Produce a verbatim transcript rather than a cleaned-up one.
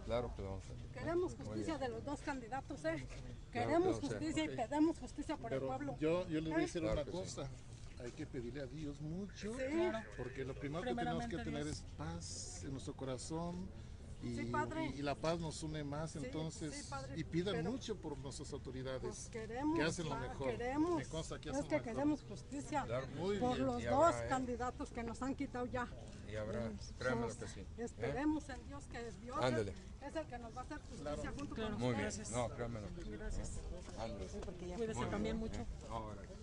Claro que lo vamos a hacer. Queremos justicia de los dos candidatos, ¿eh? Claro Queremos que lo justicia sé. y pedimos justicia por Pero el pueblo. yo, yo les voy a decir Claro una que sí. cosa. Hay que pedirle a Dios mucho, Sí. porque lo primero que tenemos que Primeramente tener Dios. es paz en nuestro corazón y, Sí, padre. y- y la paz nos une más, Sí, entonces, sí, padre, y pidan pero- mucho por nuestras autoridades, Pues queremos, que hacen lo ah, mejor. queremos. Me consta que es hacen que lo mejor. queremos justicia Claro. Muy por bien. los Y dos habrá, ¿eh? candidatos que nos han quitado ya. Y habrá, créanme lo que sí. ¿eh? Esperemos en Dios, que es Dios Ándale. es el que nos va a hacer justicia junto con Muy bien. ustedes. No, créanme lo que sí. Gracias. ¿eh? Ándale. Cuídese Muy también bien, mucho. ¿eh? Ahora.